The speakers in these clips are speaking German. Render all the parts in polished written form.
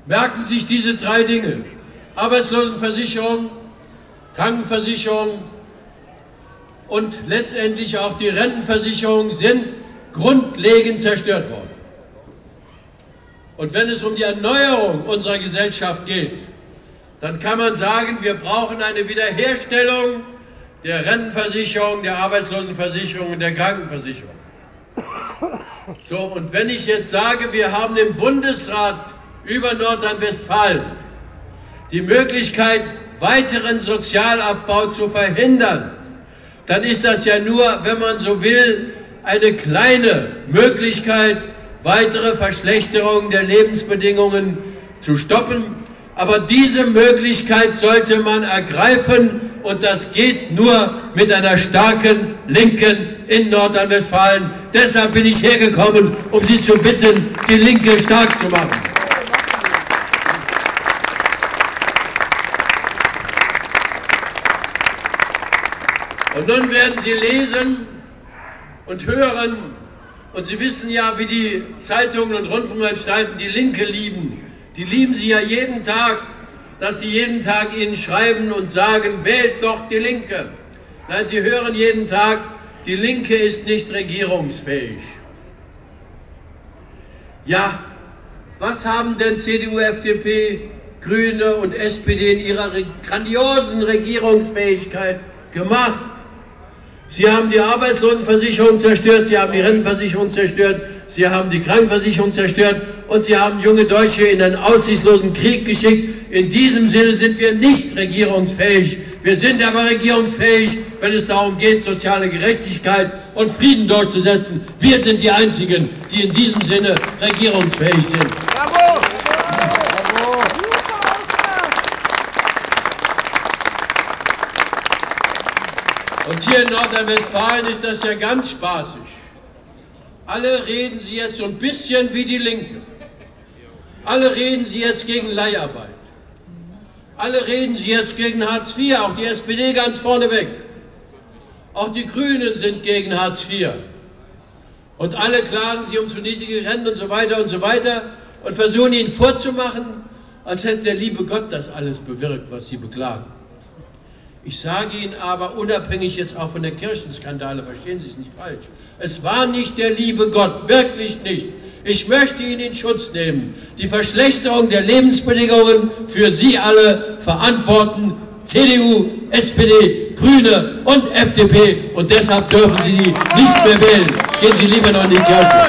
Merken Sie sich diese drei Dinge. Arbeitslosenversicherung, Krankenversicherung und letztendlich auch die Rentenversicherung sind grundlegend zerstört worden. Und wenn es um die Erneuerung unserer Gesellschaft geht, dann kann man sagen, wir brauchen eine Wiederherstellung der Rentenversicherung, der Arbeitslosenversicherung und der Krankenversicherung. So, und wenn ich jetzt sage, wir haben im Bundesrat über Nordrhein-Westfalen die Möglichkeit, weiteren Sozialabbau zu verhindern, dann ist das ja nur, wenn man so will, eine kleine Möglichkeit, weitere Verschlechterungen der Lebensbedingungen zu stoppen. Aber diese Möglichkeit sollte man ergreifen und das geht nur mit einer starken Linken in Nordrhein-Westfalen. Deshalb bin ich hergekommen, um Sie zu bitten, die Linke stark zu machen. Und nun werden Sie lesen und hören, und Sie wissen ja, wie die Zeitungen und Rundfunkanstalten die Linke lieben. Die lieben Sie ja jeden Tag, dass sie jeden Tag Ihnen schreiben und sagen, wählt doch die Linke. Nein, Sie hören jeden Tag, die Linke ist nicht regierungsfähig. Ja, was haben denn CDU, FDP, Grüne und SPD in ihrer grandiosen Regierungsfähigkeit gemacht? Sie haben die Arbeitslosenversicherung zerstört, Sie haben die Rentenversicherung zerstört, Sie haben die Krankenversicherung zerstört und Sie haben junge Deutsche in einen aussichtslosen Krieg geschickt. In diesem Sinne sind wir nicht regierungsfähig. Wir sind aber regierungsfähig, wenn es darum geht, soziale Gerechtigkeit und Frieden durchzusetzen. Wir sind die Einzigen, die in diesem Sinne regierungsfähig sind. Bravo! Und hier in Nordrhein-Westfalen ist das ja ganz spaßig. Alle reden Sie jetzt so ein bisschen wie die Linke. Alle reden Sie jetzt gegen Leiharbeit. Alle reden Sie jetzt gegen Hartz IV, auch die SPD ganz vorneweg. Auch die Grünen sind gegen Hartz IV. Und alle klagen Sie um zu niedrige Renten und so weiter und versuchen Ihnen vorzumachen, als hätte der liebe Gott das alles bewirkt, was Sie beklagen. Ich sage Ihnen aber, unabhängig jetzt auch von der Kirchenskandale, verstehen Sie es nicht falsch, es war nicht der liebe Gott, wirklich nicht. Ich möchte ihn in Schutz nehmen. Die Verschlechterung der Lebensbedingungen für Sie alle verantworten CDU, SPD, Grüne und FDP und deshalb dürfen Sie die nicht mehr wählen. Gehen Sie lieber noch in die Kirche.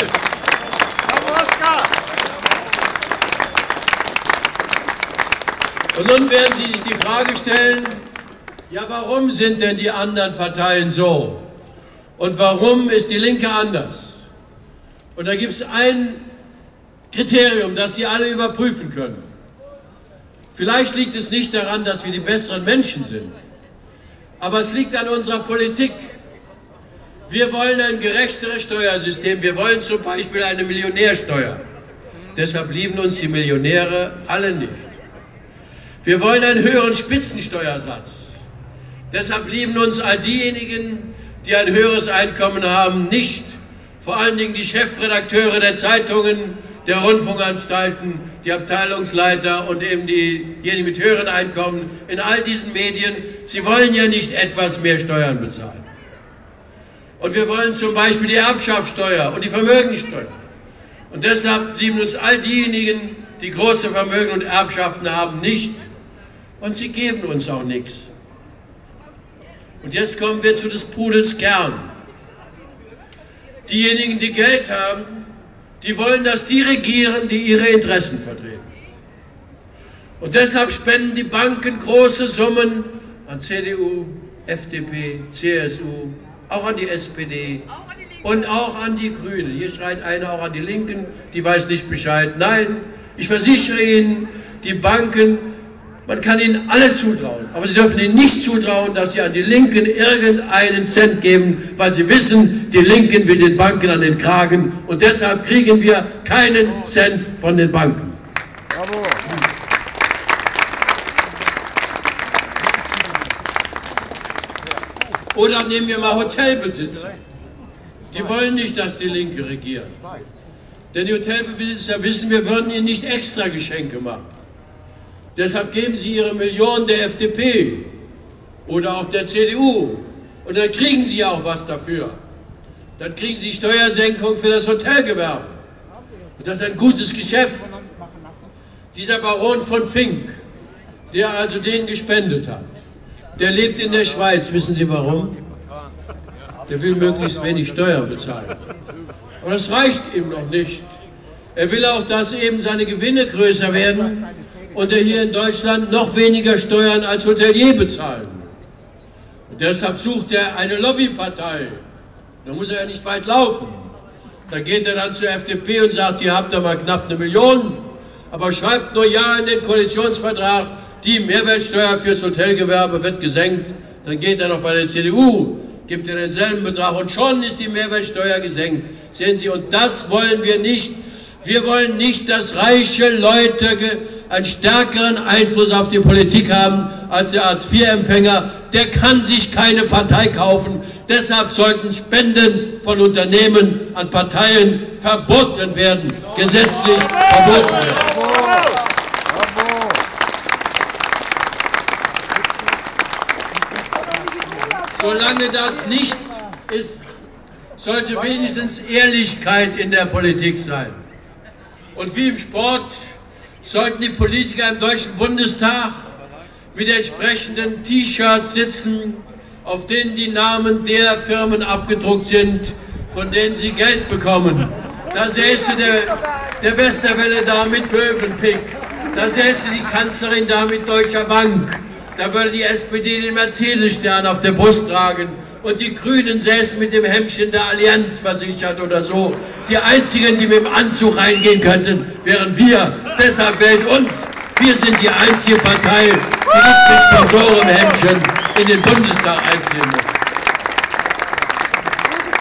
Und nun werden Sie sich die Frage stellen, ja, warum sind denn die anderen Parteien so? Und warum ist die Linke anders? Und da gibt es ein Kriterium, das Sie alle überprüfen können. Vielleicht liegt es nicht daran, dass wir die besseren Menschen sind, aber es liegt an unserer Politik. Wir wollen ein gerechteres Steuersystem. Wir wollen zum Beispiel eine Millionärsteuer. Deshalb lieben uns die Millionäre alle nicht. Wir wollen einen höheren Spitzensteuersatz. Deshalb lieben uns all diejenigen, die ein höheres Einkommen haben, nicht. Vor allen Dingen die Chefredakteure der Zeitungen, der Rundfunkanstalten, die Abteilungsleiter und eben diejenigen mit höheren Einkommen in all diesen Medien. Sie wollen ja nicht etwas mehr Steuern bezahlen. Und wir wollen zum Beispiel die Erbschaftssteuer und die Vermögensteuer. Und deshalb lieben uns all diejenigen, die große Vermögen und Erbschaften haben, nicht. Und sie geben uns auch nichts. Und jetzt kommen wir zu des Pudels Kern. Diejenigen, die Geld haben, die wollen, dass die regieren, die ihre Interessen vertreten. Und deshalb spenden die Banken große Summen an CDU, FDP, CSU, auch an die SPD und auch an die Grünen. Hier schreit einer auch an die Linken, die weiß nicht Bescheid. Nein, ich versichere Ihnen, die Banken, man kann ihnen alles zutrauen, aber sie dürfen ihnen nicht zutrauen, dass sie an die Linken irgendeinen Cent geben, weil sie wissen, die Linken will den Banken an den Kragen und deshalb kriegen wir keinen Cent von den Banken. Bravo. Oder nehmen wir mal Hotelbesitzer. Die wollen nicht, dass die Linke regieren. Denn die Hotelbesitzer wissen, wir würden ihnen nicht extra Geschenke machen. Deshalb geben sie ihre Millionen der FDP oder auch der CDU und dann kriegen sie auch was dafür. Dann kriegen sie Steuersenkung für das Hotelgewerbe. Und das ist ein gutes Geschäft. Dieser Baron von Fink, der also denen gespendet hat, der lebt in der Schweiz. Wissen Sie warum? Der will möglichst wenig Steuern bezahlen. Aber das reicht ihm noch nicht. Er will auch, dass eben seine Gewinne größer werden und er hier in Deutschland noch weniger Steuern als Hotelier bezahlen. Und deshalb sucht er eine Lobbypartei. Da muss er ja nicht weit laufen. Da geht er dann zur FDP und sagt, ihr habt da mal knapp 1 Million, aber schreibt nur ja in den Koalitionsvertrag, die Mehrwertsteuer fürs Hotelgewerbe wird gesenkt. Dann geht er noch bei der CDU, gibt er denselben Betrag und schon ist die Mehrwertsteuer gesenkt. Sehen Sie, und das wollen wir nicht. Wir wollen nicht, dass reiche Leute einen stärkeren Einfluss auf die Politik haben als der Hartz-IV-Empfänger. Der kann sich keine Partei kaufen. Deshalb sollten Spenden von Unternehmen an Parteien verboten werden, gesetzlich verboten werden. Solange das nicht ist, sollte wenigstens Ehrlichkeit in der Politik sein. Und wie im Sport sollten die Politiker im Deutschen Bundestag mit entsprechenden T-Shirts sitzen, auf denen die Namen der Firmen abgedruckt sind, von denen sie Geld bekommen. Da säße der Westerwelle da mit Mövenpick, da säße die Kanzlerin da mit Deutscher Bank, da würde die SPD den Mercedes-Stern auf der Brust tragen und die Grünen säßen mit dem Hemdchen der Allianz versichert oder so. Die einzigen, die mit dem Anzug reingehen könnten, wären wir. Deshalb wählt uns. Wir sind die einzige Partei, die nicht mit Sponsorenhemdchen in den Bundestag einziehen muss.